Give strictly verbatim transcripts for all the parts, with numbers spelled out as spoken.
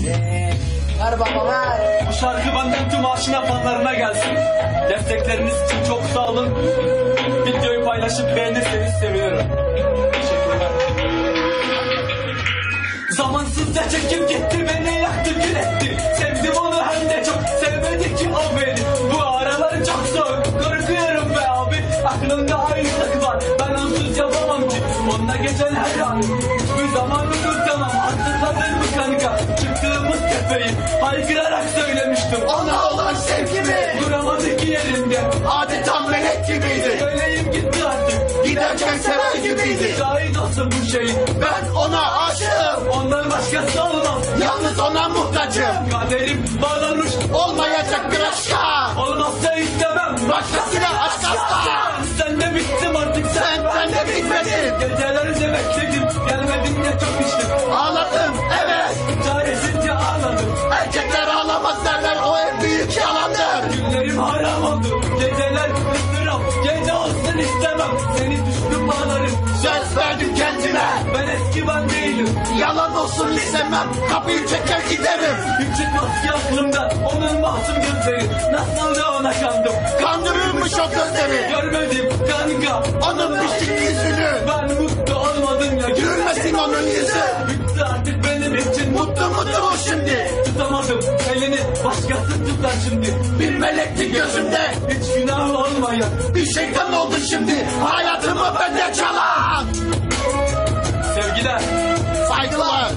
Ver baba ver. Bu şarkı benden tüm aşina fanlarına gelsin. Destekleriniz için çok sağ olun. Videoyu paylaşıp beğenirseniz sevinirim. Teşekkürler. Zamansızca çekip gitti, beni yaktı, gül etti. Sevdim onu hem de çok, sevmedi ki o beni. Bu aralar çok soğuk, korkuyorum be abi. Aklımda ayrılık var, ben onsuz yapamam ki. Onunla geçen her an hiçbir zaman unutamam. Hatırladın mı kanka, çıktığımız tepeyi haykırarak söylemiştim. Ona olan sevgimi Duramadı ki yerinde, adeta melek gibiydi. söyleyeyim gitti artık. Giderken sever gibiydi. Şahit olsun bu şeyin, Ben ona aşığım. ondan başkası olmaz. Yalnız ona muhtacım. Kaderim bağlanmış, Olmayacak bir aşka. olmazsa istemem. Başkasına aşk asla. Sen de bittim artık, sen, Sen ben de bitmedin. Gecelerce bekledim, gelmedin de çok içtim. Ağladım evet. Çaresizce ağladım, Erkekler ağlamaz derler, o en büyük yalandır. günlerim haram oldu. Geceler ıstırap, gece olsun istemem. Seni düştüm bağlarım, Söz verdim kendime. ben eski ben değilim. Yalan olsun istemem. Kapıyı çeker giderim. Yüksek maske aklımda, onun masum gözleri. Nasıl da ona kandım, Kandırılmış o gözleri. görmedim kanka. Onun piştik yüzünü. Ben mutlu olmadım ya. Gülmesin onun yüzü. Bitti artık benim için. Mutlu mutlu o şimdi. Tutamadım elini, başkası tutar şimdi. Bir melekti gözümde. Hiç günah olmayan Bir şeytan oldu şimdi. Hayatımı benden çalan. sevgiler, Saygılar.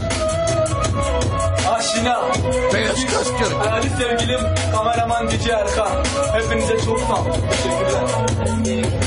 aşina, Beyaz Köztürk. değerli sevgilim, kameraman Cici Erkan. Hepinize çok sağ olun. Teşekkürler.